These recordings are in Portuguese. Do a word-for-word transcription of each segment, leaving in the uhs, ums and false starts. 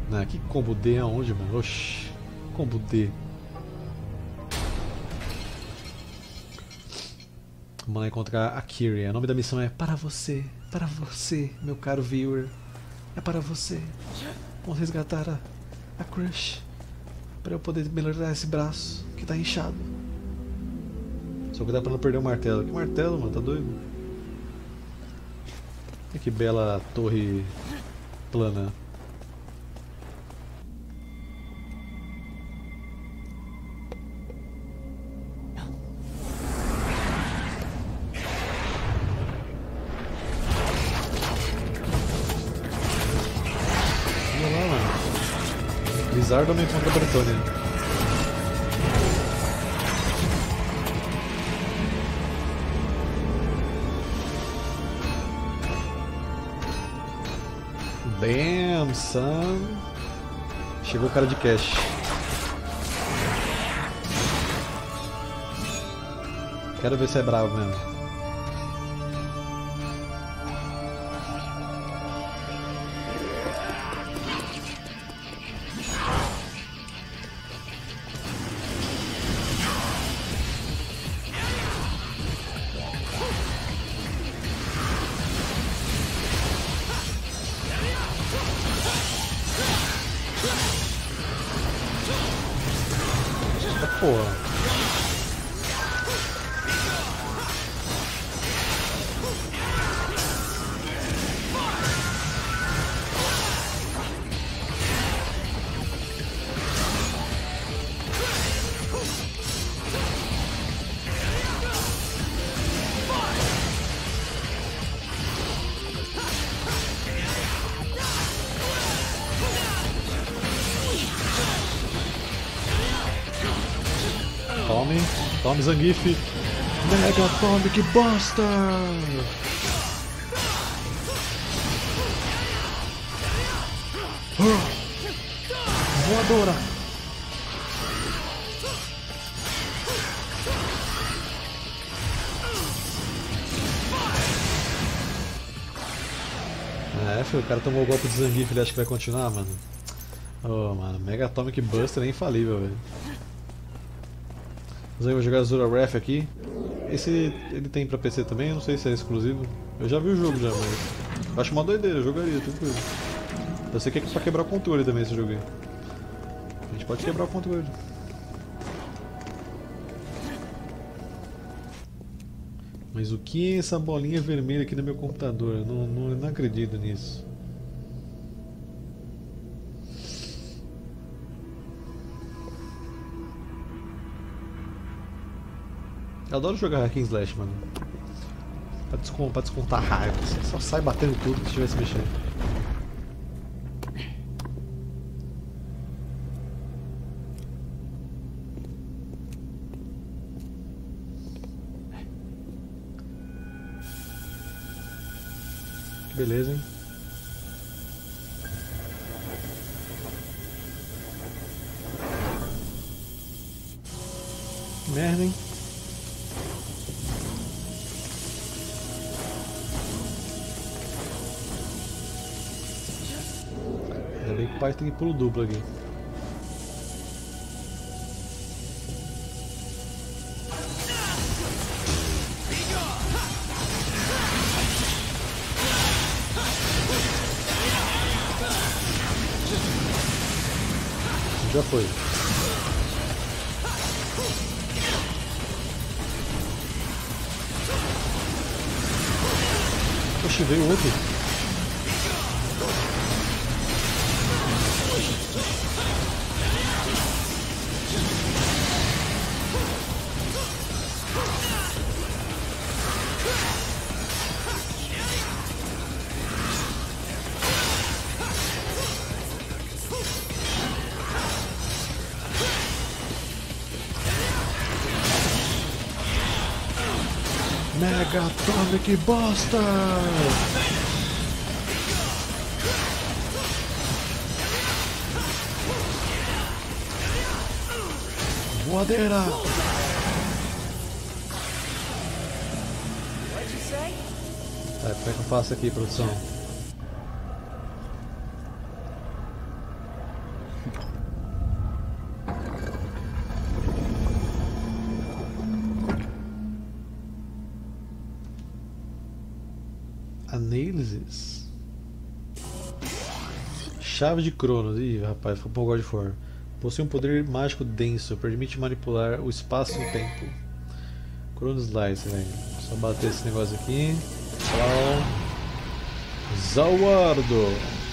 Não, que combo D aonde, mano? Oxi, combo D. Vamos lá encontrar a Kyria. O nome da missão é Para Você, para você, meu caro viewer. É para você. Vamos resgatar a, a Crush. Para eu poder melhorar esse braço que tá inchado. Só cuidar pra não perder o martelo. Que martelo, mano? Tá doido? Olha que bela torre plana. Olha lá, mano. Blizzard não encontra a Bretônia. Bam, son. Chegou o cara de cash. Quero ver se é bravo mesmo. Porra. Tome, tome Zangief. Mega Atomic Buster! Voadora! É, filho, o cara tomou o golpe de Zangief, ele acha que vai continuar, mano. Oh, mano, Mega Atomic Buster é infalível, velho. Mas aí eu vou jogar Azura Wrath aqui. Esse ele tem pra P C também, eu não sei se é exclusivo. Eu já vi o jogo já, mas eu acho uma doideira, eu jogaria, tranquilo. Eu sei que é pra quebrar o controle também esse jogo aí. A gente pode quebrar o controle. Mas o que é essa bolinha vermelha aqui no meu computador? Eu não, não, não acredito nisso. Eu adoro jogar hack and slash, mano. Pra descontar, pra descontar raiva. Você só sai batendo tudo que estiver se mexendo. Que beleza, hein? Que merda, hein? O pai tem pulo duplo aqui. Já foi. Oxe, veio outro. Mega Atomic Buster! Voadeira! Tá, como é que eu faço aqui, produção? Analysis. Chave de Cronos. Ih, rapaz, ficou um pouco de fora. Possui um poder mágico denso, permite manipular o espaço e o tempo. Chronos Slice, velho. Só bater esse negócio aqui. Tchau. Zawardo.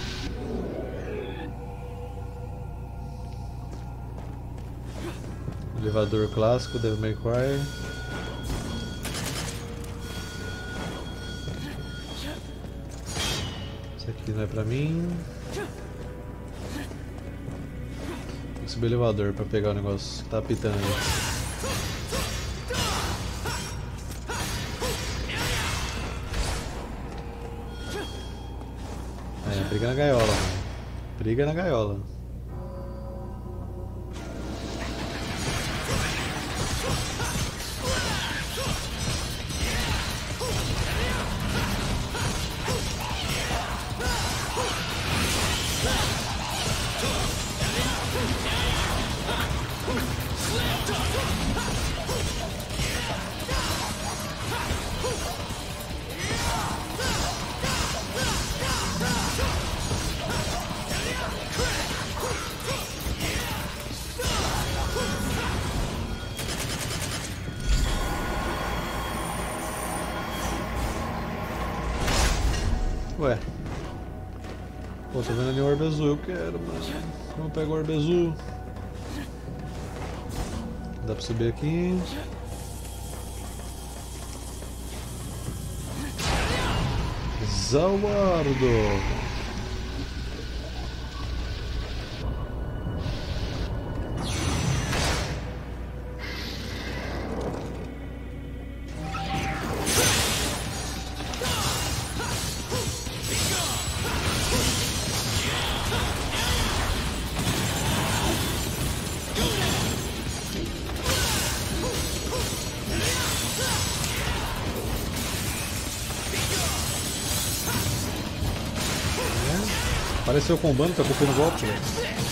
Elevador clássico, Devil May Cry. Isso aqui não é pra mim. Tem que subir o elevador pra pegar o negócio que tá apitando ali. É, briga na gaiola, mano. Briga na gaiola. Ué. Pô, tô vendo ali o orbe azul, eu quero, mano. Vamos pegar o orbe azul. Dá pra subir aqui. Zawardo. Apareceu com o bando, tá copiando o golpe, velho.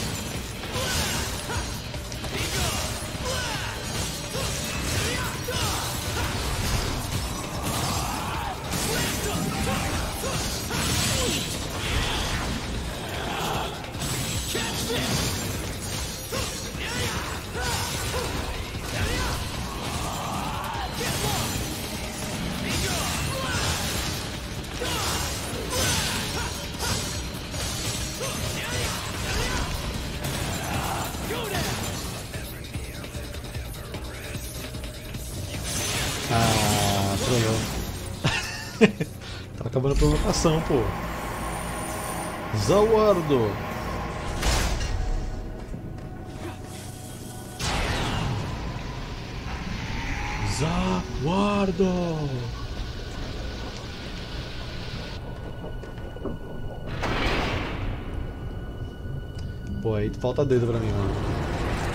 Ah, trollou. Tá acabando a provocação, pô. Zawardo. Zawardo. Pô, aí falta dedo pra mim, mano.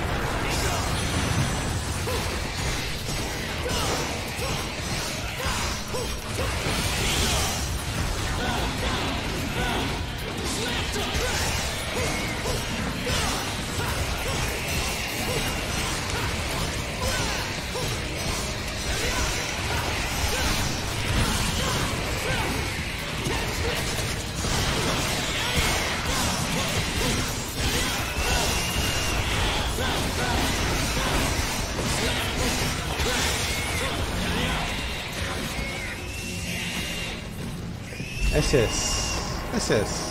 S S. S S.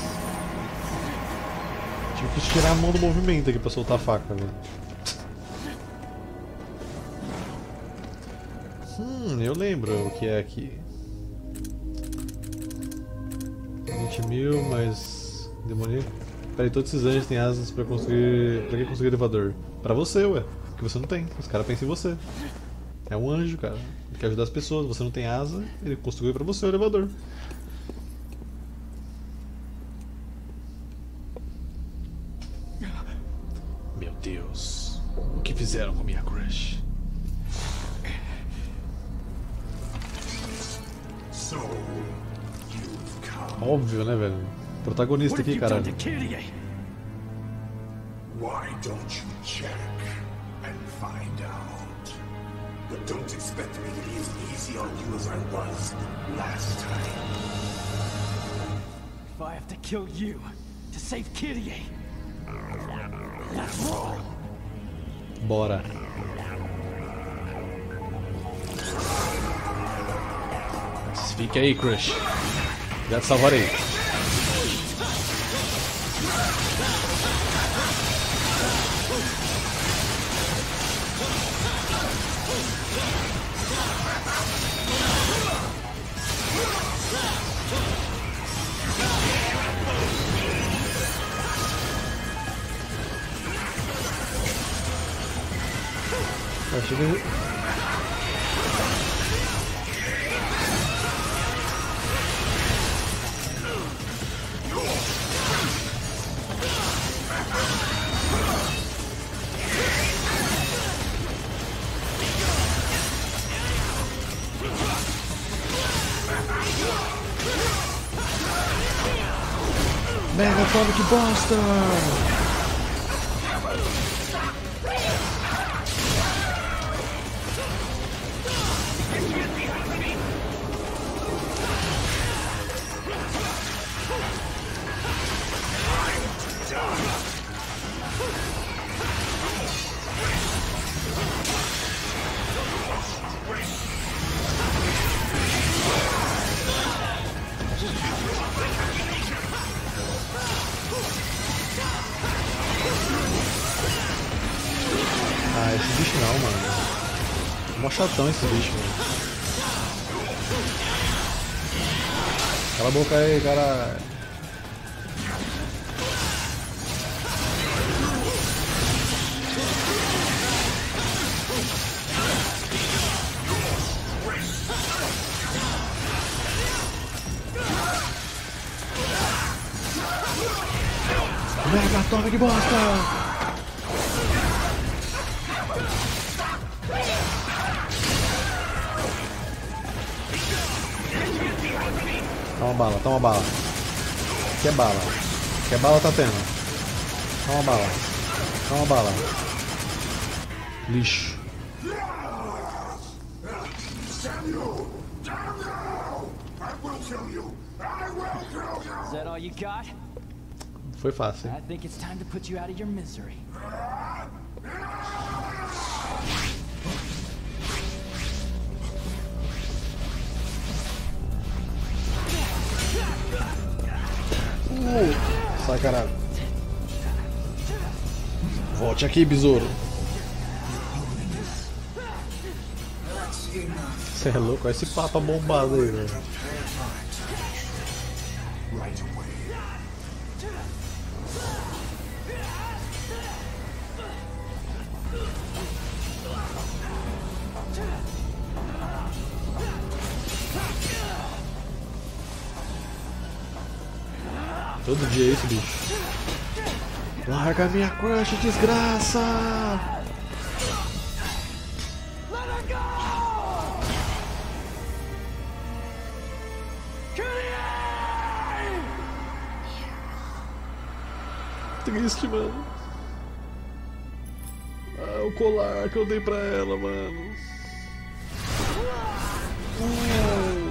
Tive que tirar a mão do movimento aqui pra soltar a faca, velho. Hum, eu lembro o que é aqui. vinte mil, mais demoníaco. Peraí, todos esses anjos têm asas pra construir. Pra que construir elevador? Pra você, ué. Porque você não tem. Os caras pensam em você. É um anjo, cara. Ele quer ajudar as pessoas. Você não tem asa, ele construiu pra você o elevador. Meu Deus. O que fizeram com minha crush? Óbvio, né, velho? Protagonista aqui, caralho. Why don't you check and find out? But don't expect me to be as easy on you as I was last time. if I have to kill you to save Kyrie. That's wrong. Bora. Fique aí, Crush. Já te salvarei. Acho que... Mega Atomic Buster! Ah, esse bicho não, mano. Mó chatão esse bicho, mano. Cala a boca aí, cara. Mega Atomic Buster! Toma bala, toma bala. Quer bala? Quer bala tá tendo? Toma bala. Toma bala. Lixo. Is that all you got? Foi fácil, hein? I think it's time to put you out of your misery. Uh, sai, caralho. Volte aqui, besouro. Você é louco? Olha esse papa bombado aí, velho. Todo dia é isso, bicho. Larga minha crush, desgraça! Triste, mano. Ah, o colar que eu dei pra ela, mano. Uh.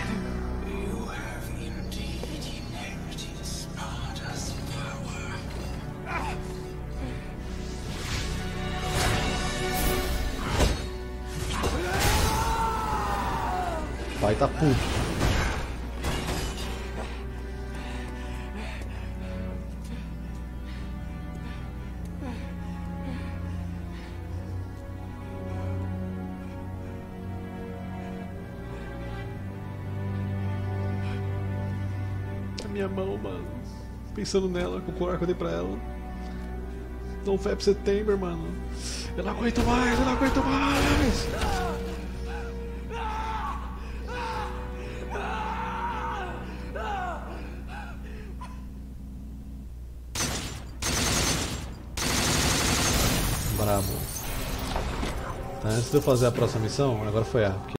Pai tá puto. A minha mão, mano. Pensando nela, com o colar que eu dei pra ela. Não foi pra setembro, mano. Eu não aguento mais, eu não aguento mais! Brabo. Antes de eu fazer a próxima missão, agora foi a.